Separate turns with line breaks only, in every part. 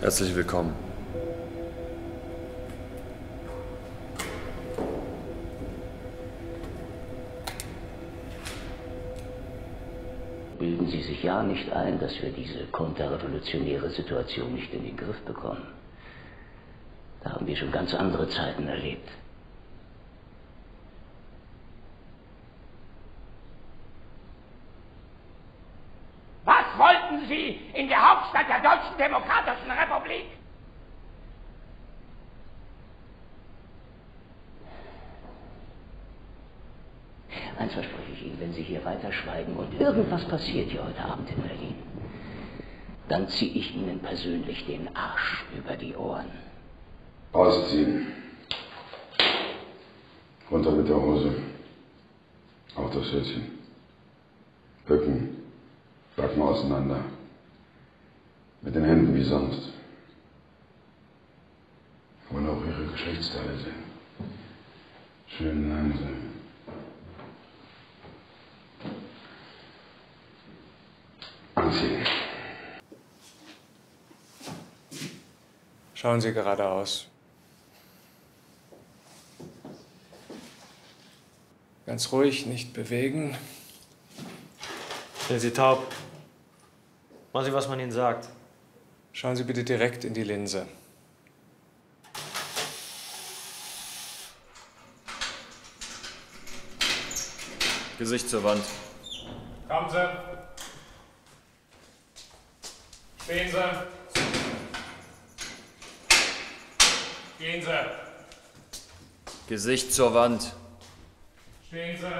Herzlich willkommen.
Bilden Sie sich ja nicht ein, dass wir diese konterrevolutionäre Situation nicht in den Griff bekommen. Da haben wir schon ganz andere Zeiten erlebt.
Was wollten Sie in der Hauptstadt der Deutschen Demokratischen Republik?
Eins verspreche ich Ihnen, wenn Sie hier weiterschweigen und irgendwas passiert hier heute Abend in Berlin, dann ziehe ich Ihnen persönlich den Arsch über die Ohren.
Ausziehen. Runter mit der Hose. Auch das Höschen. Bücken. Backen auseinander. Mit den Händen wie sonst. Wollen auch Ihre Geschlechtsteile sehen. Schön langsam. Anziehen.
Schauen Sie geradeaus. Ganz ruhig, nicht bewegen.
Sind Sie taub? Machen Sie, was man Ihnen sagt.
Schauen Sie bitte direkt in die Linse.
Gesicht zur Wand.
Kommen Sie. Stehen Sie. Gehen Sie.
Gesicht zur Wand.
Stehen Sie.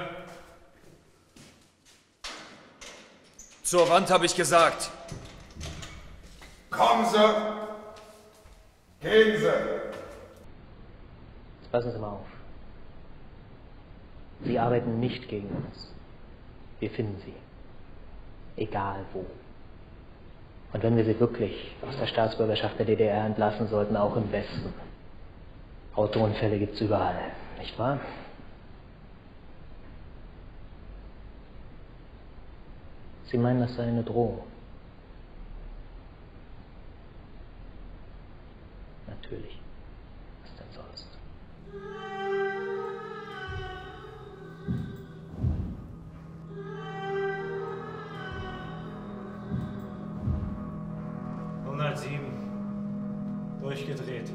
Zur Wand, habe ich gesagt.
Kommen Sie! Gehen Sie!
Jetzt passen Sie mal auf. Sie arbeiten nicht gegen uns. Wir finden Sie. Egal wo. Und wenn wir Sie wirklich aus der Staatsbürgerschaft der DDR entlassen sollten, auch im Westen. Autounfälle gibt's überall, nicht wahr? Sie meinen, das sei eine Drohung? Natürlich. Was denn sonst?
Durchgedreht.